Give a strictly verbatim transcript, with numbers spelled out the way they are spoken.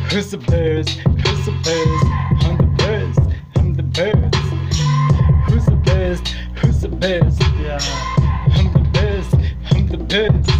Who's the best? Who's the best? I'm the best. I'm the best. Who's the best? Who's the best? Yeah. I'm the best. I'm the best.